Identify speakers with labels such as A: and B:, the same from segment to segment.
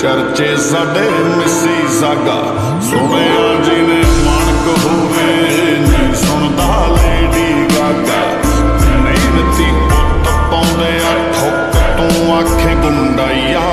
A: चर्चे साडे मिसी सागा सुनिया जिने मानक होवे नहीं सुनता लेडी गागा मेहनती पुत पाउंदे आ ठोक तू आखे गुंडाइया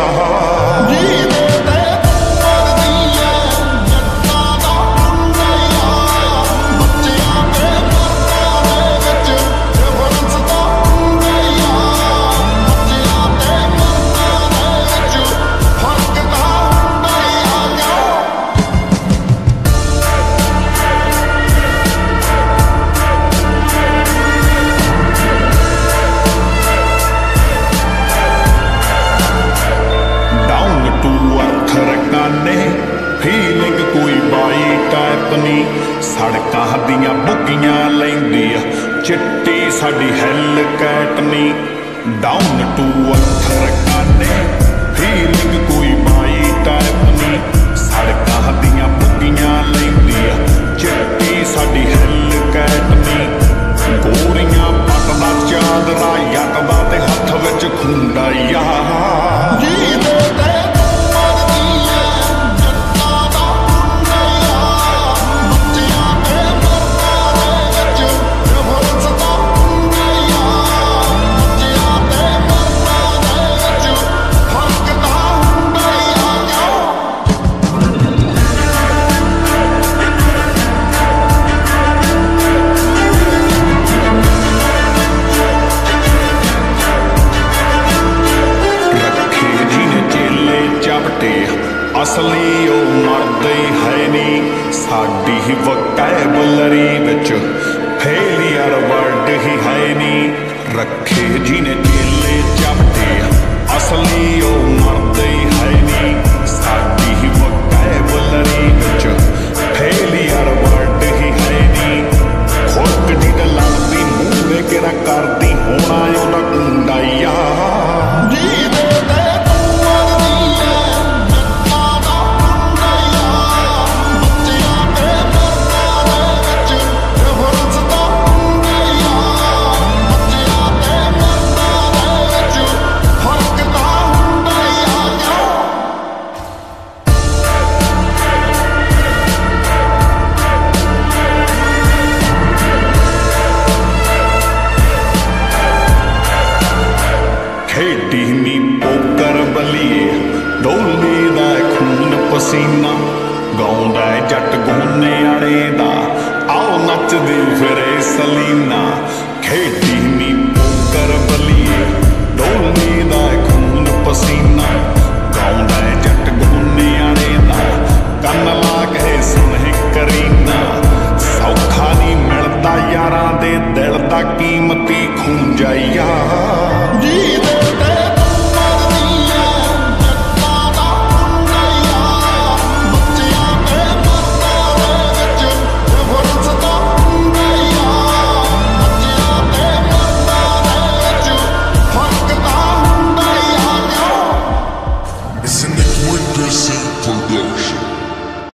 A: फीलिंग कोई बाई टाइप नहीं सड़कां दियां बुगियां लैंदी चिट्टी साडी हैल कैटनी डाउन टू अर्थ रकाने फीलिंग कोई बाई टाइप नहीं सड़कां दियां बुगियां लैंदी चिट्टी साडी हैल कैटनी गोरियां पटदा चादरा यटदा ते हत्थ विच खुंडाइया असली ओ मर्द है नी साडी ही वोकैबुलरी विच फेलियर वर्ड ही है नी रखे जिने चेले चपटे असली ओ मर्द है नी साडी ही वोकैबुलरी विच फेलियर वर्ड ही है नी खुद दी ते लगदी मूंह केरा करदी होना ओदा कुंडाइया खेडी नी पोकर बलिए डोली दा खून पसीना गाउंदा जट गोने आले दा आओ नचदी फिरे सलीना खेडी